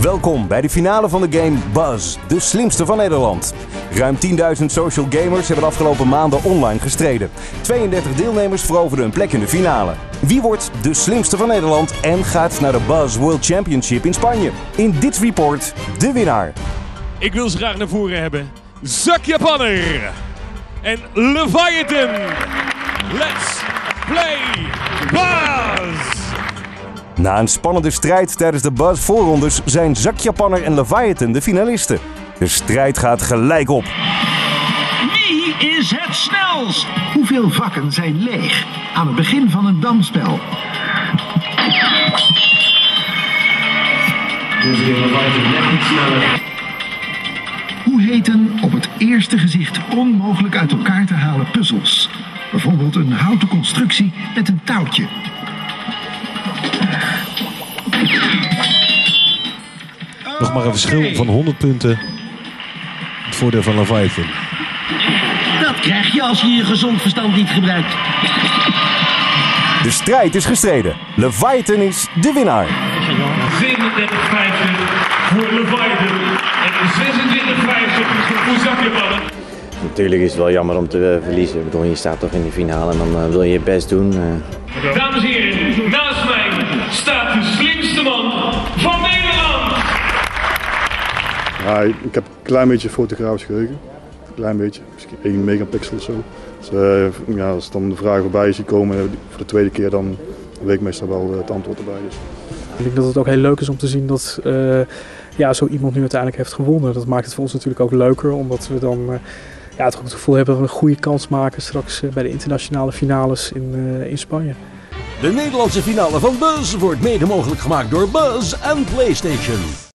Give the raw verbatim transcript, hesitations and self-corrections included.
Welkom bij de finale van de game Buzz, de slimste van Nederland. Ruim tienduizend social gamers hebben de afgelopen maanden online gestreden. tweeëndertig deelnemers veroverden een plek in de finale. Wie wordt de slimste van Nederland en gaat naar de Buzz World Championship in Spanje? In dit report de winnaar. Ik wil ze graag naar voren hebben. Zakjapanner en Leviathan. Let's play Buzz! Na een spannende strijd tijdens de Buzz voorrondes zijn Zakjapanner en Leviathan de finalisten. De strijd gaat gelijk op. Wie is het snelst? Hoeveel vakken zijn leeg aan het begin van een damspel? Hoe heten op het eerste gezicht onmogelijk uit elkaar te halen puzzels? Bijvoorbeeld een houten constructie met een touwtje. Nog maar een verschil van honderd punten. Het voordeel van Leviathan. Dat krijg je als je je gezond verstand niet gebruikt. De strijd is gestreden. Leviathan is de winnaar. zevenendertig vijftig voor Leviathan en zesentwintig vijftig voor Zakjapanner. Natuurlijk is het wel jammer om te uh, verliezen. Ik bedoel, je staat toch in de finale en dan uh, wil je je best doen. Uh. Dames en heren, naast mij staat de slimste man van Nederland. Ja, ik heb een klein beetje fotografisch geheugen. Een klein beetje, misschien één megapixel of zo. Dus, uh, ja, als dan de vraag voorbij is gekomen voor de tweede keer, dan weet ik meestal wel het antwoord erbij. Dus. Ik denk dat het ook heel leuk is om te zien dat uh, ja, zo iemand nu uiteindelijk heeft gewonnen. Dat maakt het voor ons natuurlijk ook leuker, omdat we dan uh, ja, toch het gevoel hebben dat we een goede kans maken straks uh, bij de internationale finales in, uh, in Spanje. De Nederlandse finale van Buzz wordt mede mogelijk gemaakt door Buzz en PlayStation.